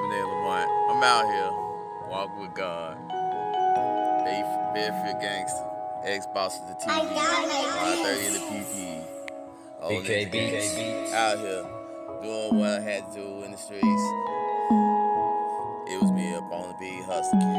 I'm out here, walking with God. Bedford gangster, ex-boss of the TV, 530 in the PP. BK. Out here, doing what I had to do in the streets. It was me up on the beat, hustle G.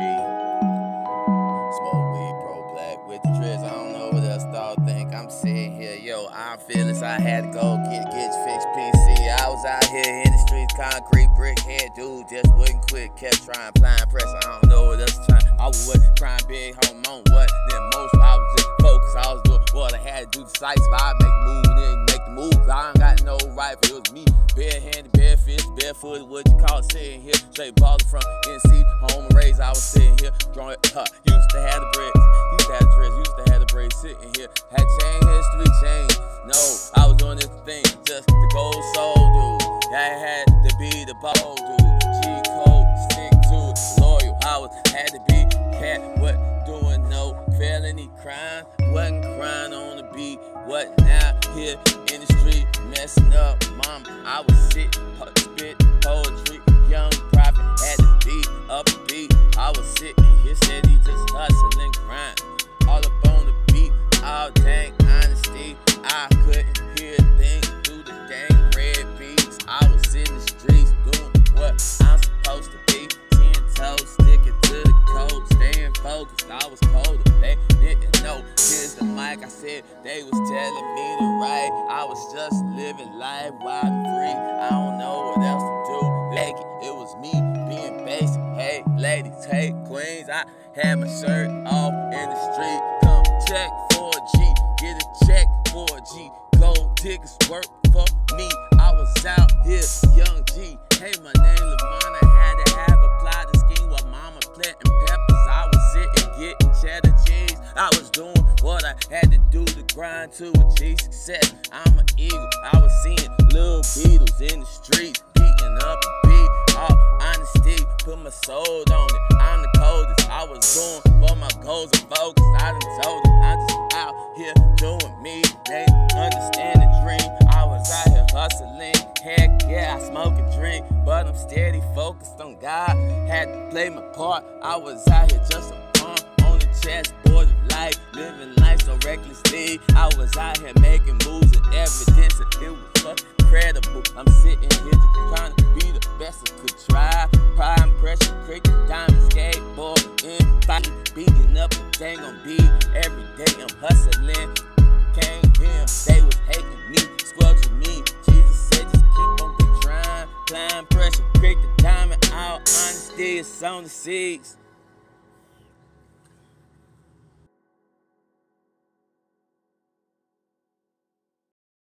Smoke weed, pro-black with the dreads. I don't know what else thought. Think I'm sitting here, yo, I'm feeling so I had to go get fixed PC. I was out here in the streets, concrete brick head dude, just wouldn't quit, kept trying, applying pressure. I don't know what else trying. I was trying big home on what then most. I was just focused. I was doing what I had to do decisive. I make the move and then make the moves. I ain't got no rifle. It was me, barehanded, barefisted, barefooted, what you call it, sitting here, straight baller from NC, home and raised. I was sitting here, drawing used to have the braids, used to have the braids, sitting here, had chain history, change. No, I was doing this thing just to go soul, dude. I had to be the bold dude. G code, stick to it, loyal. Had to be cat, what doing no felony crime, wasn't crying on the beat. What now here in the street, messing up, mama. I was sitting, spit poetry, young prophet, had to be upbeat. I was sitting here, steady, just hustling, grind, all up on the beat, all dang honesty. I couldn't hear a thing through the dang red beats. I was in the streets doing what I'm supposed to be. 10 toes, sticking to the code, staying focused. I was colder, they didn't know. Here's the mic, I said they was telling me to write. I was just living life wild and free. I don't know what else to do. Like it was me being basic. Hey ladies, hey queens, I had my shirt off in the street. Come check for a G, get a check for a G. Gold tickets work for me. I was out here, young G. Hey, my name Lamont. I had to have applied the scheme while mama planting peppers. I was sitting getting cheddar cheese. I was doing what I had to do to grind to achieve success. I'm an eagle. I was seeing little Beatles in the streets, beating up a beat. All honesty, put my soul on it. I'm the coldest. I was going for my goals and focus. I done told them I'm just out here doing me. They understand the dream. I was out here hustling. Heck yeah, I smoke and drink, but I'm steady focused on God. Had to play my part. I was out here just a pawn on the chessboard of life, living life so recklessly. I was out here making moves and evidence, and it was fucking incredible. I'm sitting here just trying to be the best I could try. Pride and pressure, cricket, diamond, skateboard, and fight, beating up a dang on beat. Every day I'm hustling. Came here, they was hating me, squelching me. Jesus said just keep on trying. Applying pressure, create the diamond. All honesty is on the seats.